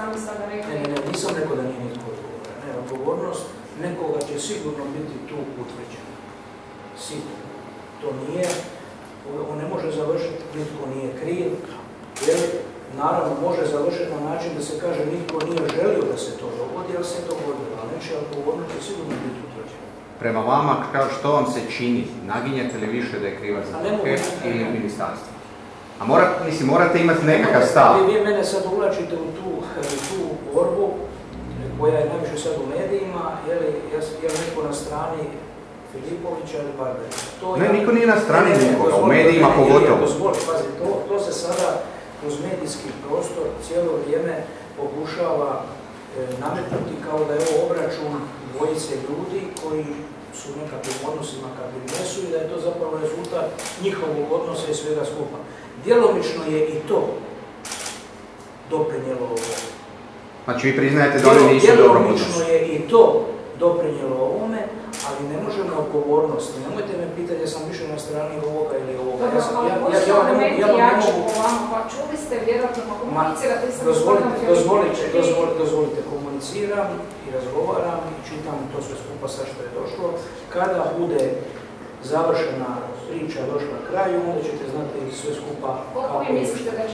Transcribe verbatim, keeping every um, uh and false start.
sami sada rekli. Ne, ne, ne, nisam rekao da nije nitko odgovoran. Ne, odgovornost nekoga će sigurno biti tu utvrđena. Sigurno. To nije, on ne može završiti, nitko nije kriv, jer naravno može završiti na način da se kaže nitko nije želio da se to dogodi, ali se dogodilo, a nečija odgovornost će sigurno biti utvrđena. Prema vama, što vam se čini? Naginjete li više da je krivac za hep ili ministarstvo? A morate, mislim, morate imati nekakav stav. Vi, vi mene sad uvlačite u tu, tu borbu koja je najviše sad u medijima, je li, je li neko na strani Filipovića ili Barbarića? Ne, ja, niko nije na strani nikoga, u medijima pogotovo. Dozvoli, pazi, to, to se sada kroz medijski prostor cijelo vrijeme pokušava e, nametnuti kao da je ovo obračun dvojice ljudi koji su u nekakvim odnosima kakvim jesu i da je to zapravo rezultat njihovog odnosa i svega skupa. Djelomično je i to doprinijelo ovome. Znači vi priznajete da oni nisu dobro odnosi? Djelomično je i to doprinijelo ovome, ali ne možemo odgovornost. Nemojte me pitati da sam više na strani ovoga ili ovoga. Dobro, ali postoje argumenti jači po vama, pa čuli ste vjerojatno pa komunicirate sa gospodinom Filipovićem. Dozvolite, komuniciram i razgovaram i čitam to sve skupa sa što je došlo. Kada bude završena priča došla kraju, onda ćete znati sve skupa kako je.